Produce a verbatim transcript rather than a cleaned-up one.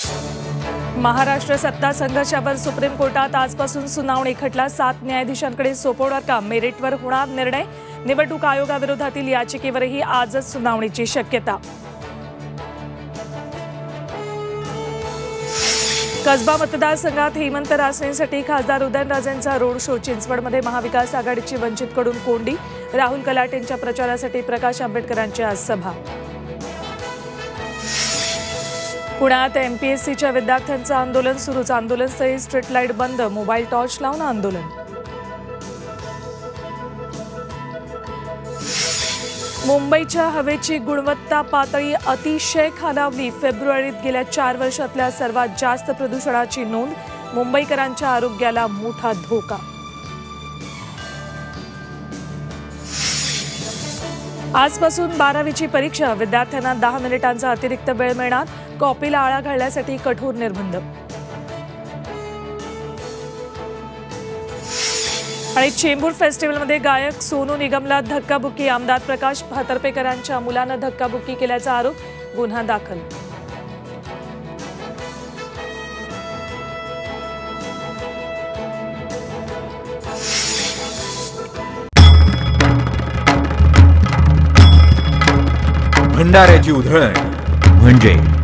महाराष्ट्र सत्ता संघर्षावर सुप्रीम कोर्टात आजपासून सुनावणी. खटला सात न्यायाधीशांकडे सोपवणार का? मेरिटवर होणार निर्णय. निवडणूक आयोगाविरोधातील याचिकेवरही आजच सुनावणीची शक्यता. कसबा मतदारसंघात हेमंत रासनेसाठी खासदार उदयनराजेंचा रोड शो. चिंचवडमध्ये महाविकास आघाडीची वंचितकडून कोंडी. राहुल कलाटेंच्या प्रचारासाठी प्रकाश आंबेडकरांची आज सभा. पुण्यात एमपीएससीच्या विद्यार्थ्यांचं आंदोलन सुरूच. आंदोलनस्थळी स्ट्रीट लाईट बंद, मोबाईल टॉर्च लावून आंदोलन. मुंबईच्या हवेची गुणवत्ता पातळी अतिशय खालावली. फेब्रुवारीत गेल्या चार वर्षातल्या सर्वात जास्त प्रदूषणाची नोंद. मुंबईकरांच्या आरोग्याला मोठा धोका. आजपासून बारावीची परीक्षा. विद्यार्थ्यांना दहा मिनिटांचा अतिरिक्त वेळ मिळणार. कॉपीला आळा घालण्यासाठी कठोर निर्बंध. आणि चेंबूर फेस्टिवलमध्ये गायक सोनू निगमला धक्काबुक्की. आमदार प्रकाश भातर्पेकरांच्या मुलानं धक्काबुक्की केल्याचा आरोप. गुन्हा दाखल. भंडाऱ्याची उधळण म्हणजे